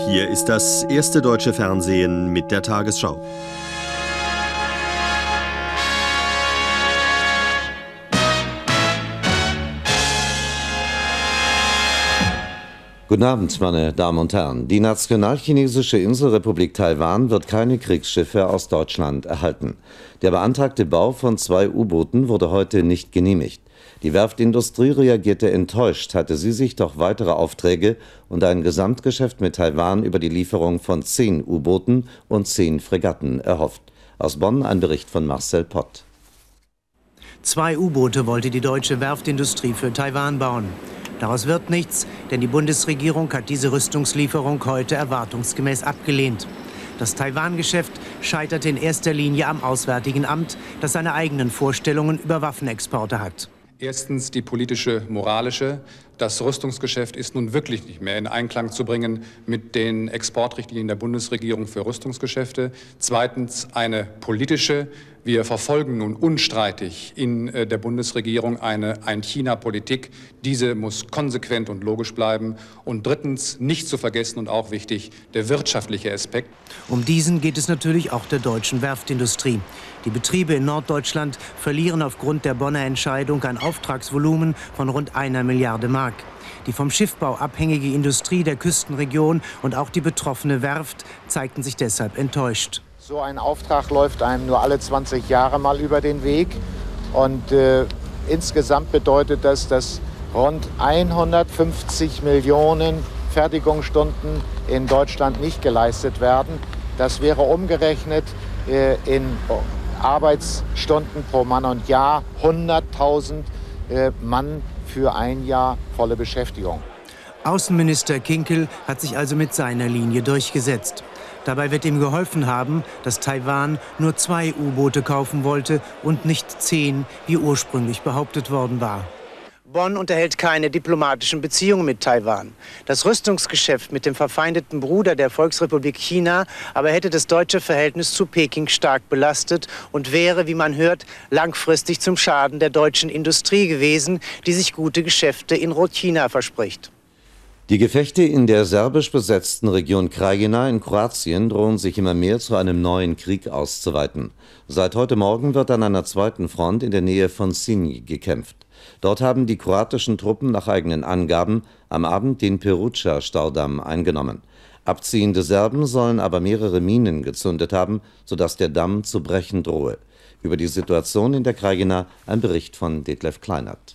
Hier ist das erste deutsche Fernsehen mit der Tagesschau. Guten Abend, meine Damen und Herren. Die nationalchinesische Inselrepublik Taiwan wird keine Kriegsschiffe aus Deutschland erhalten. Der beantragte Bau von 2 U-Booten wurde heute nicht genehmigt. Die Werftindustrie reagierte enttäuscht, hatte sie sich doch weitere Aufträge und ein Gesamtgeschäft mit Taiwan über die Lieferung von 10 U-Booten und 10 Fregatten erhofft. Aus Bonn ein Bericht von Marcel Pott. 2 U-Boote wollte die deutsche Werftindustrie für Taiwan bauen. Daraus wird nichts, denn die Bundesregierung hat diese Rüstungslieferung heute erwartungsgemäß abgelehnt. Das Taiwan-Geschäft scheiterte in erster Linie am Auswärtigen Amt, das seine eigenen Vorstellungen über Waffenexporte hat. Erstens die politische, moralische. Das Rüstungsgeschäft ist nun wirklich nicht mehr in Einklang zu bringen mit den Exportrichtlinien der Bundesregierung für Rüstungsgeschäfte. Zweitens eine politische. Wir verfolgen nun unstreitig in der Bundesregierung eine Ein-China-Politik. Diese muss konsequent und logisch bleiben. Und drittens, nicht zu vergessen und auch wichtig, der wirtschaftliche Aspekt. Um diesen geht es natürlich auch der deutschen Werftindustrie. Die Betriebe in Norddeutschland verlieren aufgrund der Bonner Entscheidung ein Auftragsvolumen von rund 1 Milliarde Mark. Die vom Schiffbau abhängige Industrie der Küstenregion und auch die betroffene Werft zeigten sich deshalb enttäuscht. So ein Auftrag läuft einem nur alle 20 Jahre mal über den Weg. Und insgesamt bedeutet das, dass rund 150 Millionen Fertigungsstunden in Deutschland nicht geleistet werden. Das wäre umgerechnet in Arbeitsstunden pro Mann und Jahr 100.000 Mann für ein Jahr volle Beschäftigung. Außenminister Kinkel hat sich also mit seiner Linie durchgesetzt. Dabei wird ihm geholfen haben, dass Taiwan nur 2 U-Boote kaufen wollte und nicht 10, wie ursprünglich behauptet worden war. Bonn unterhält keine diplomatischen Beziehungen mit Taiwan. Das Rüstungsgeschäft mit dem verfeindeten Bruder der Volksrepublik China aber hätte das deutsche Verhältnis zu Peking stark belastet und wäre, wie man hört, langfristig zum Schaden der deutschen Industrie gewesen, die sich gute Geschäfte in Rotchina verspricht. Die Gefechte in der serbisch besetzten Region Krajina in Kroatien drohen sich immer mehr zu einem neuen Krieg auszuweiten. Seit heute Morgen wird an einer zweiten Front in der Nähe von Sinj gekämpft. Dort haben die kroatischen Truppen nach eigenen Angaben am Abend den Peruća-Staudamm eingenommen. Abziehende Serben sollen aber mehrere Minen gezündet haben, sodass der Damm zu brechen drohe. Über die Situation in der Krajina ein Bericht von Detlef Kleinert.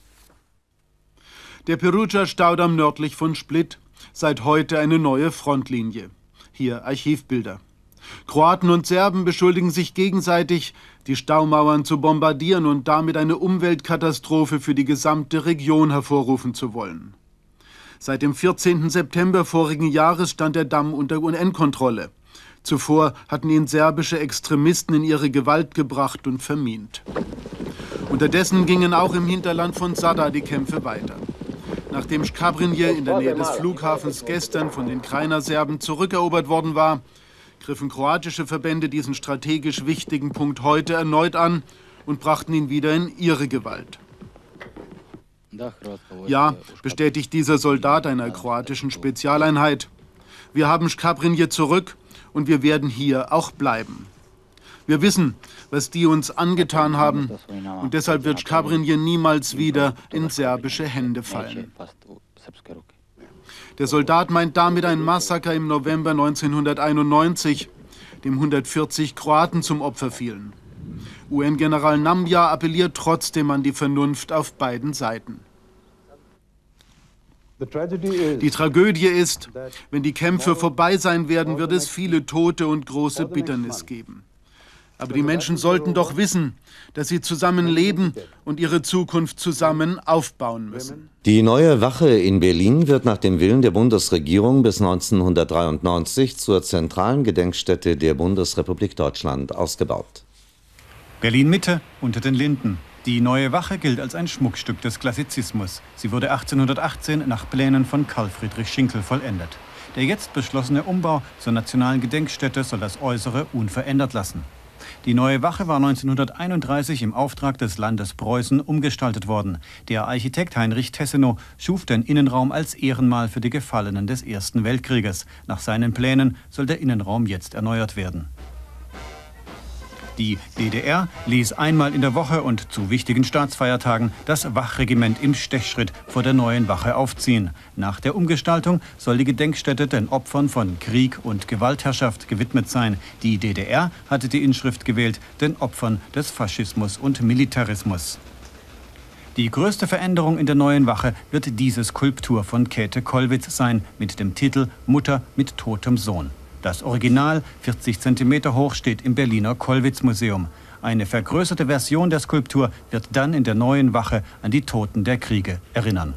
Der Peruća-Staudamm nördlich von Split, seit heute eine neue Frontlinie. Hier Archivbilder. Kroaten und Serben beschuldigen sich gegenseitig, die Staumauern zu bombardieren und damit eine Umweltkatastrophe für die gesamte Region hervorrufen zu wollen. Seit dem 14. September vorigen Jahres stand der Damm unter UN-Kontrolle. Zuvor hatten ihn serbische Extremisten in ihre Gewalt gebracht und vermint. Unterdessen gingen auch im Hinterland von Zadar die Kämpfe weiter. Nachdem Škabrnje in der Nähe des Flughafens gestern von den Krajiner Serben zurückerobert worden war, griffen kroatische Verbände diesen strategisch wichtigen Punkt heute erneut an und brachten ihn wieder in ihre Gewalt. Ja, bestätigt dieser Soldat einer kroatischen Spezialeinheit. Wir haben Škabrnje zurück und wir werden hier auch bleiben. Wir wissen, was die uns angetan haben, und deshalb wird Škabrnje niemals wieder in serbische Hände fallen. Der Soldat meint damit ein Massaker im November 1991, dem 140 Kroaten zum Opfer fielen. UN-General Namja appelliert trotzdem an die Vernunft auf beiden Seiten. Die Tragödie ist, wenn die Kämpfe vorbei sein werden, wird es viele Tote und große Bitternis geben. Aber die Menschen sollten doch wissen, dass sie zusammen leben und ihre Zukunft zusammen aufbauen müssen. Die neue Wache in Berlin wird nach dem Willen der Bundesregierung bis 1993 zur zentralen Gedenkstätte der Bundesrepublik Deutschland ausgebaut. Berlin-Mitte unter den Linden. Die neue Wache gilt als ein Schmuckstück des Klassizismus. Sie wurde 1818 nach Plänen von Karl Friedrich Schinkel vollendet. Der jetzt beschlossene Umbau zur nationalen Gedenkstätte soll das Äußere unverändert lassen. Die neue Wache war 1931 im Auftrag des Landes Preußen umgestaltet worden. Der Architekt Heinrich Tessenow schuf den Innenraum als Ehrenmal für die Gefallenen des Ersten Weltkrieges. Nach seinen Plänen soll der Innenraum jetzt erneuert werden. Die DDR ließ einmal in der Woche und zu wichtigen Staatsfeiertagen das Wachregiment im Stechschritt vor der neuen Wache aufziehen. Nach der Umgestaltung soll die Gedenkstätte den Opfern von Krieg und Gewaltherrschaft gewidmet sein. Die DDR hatte die Inschrift gewählt, den Opfern des Faschismus und Militarismus. Die größte Veränderung in der neuen Wache wird diese Skulptur von Käthe Kollwitz sein, mit dem Titel »Mutter mit totem Sohn«. Das Original, 40 cm hoch, steht im Berliner Kollwitz-Museum. Eine vergrößerte Version der Skulptur wird dann in der neuen Wache an die Toten der Kriege erinnern.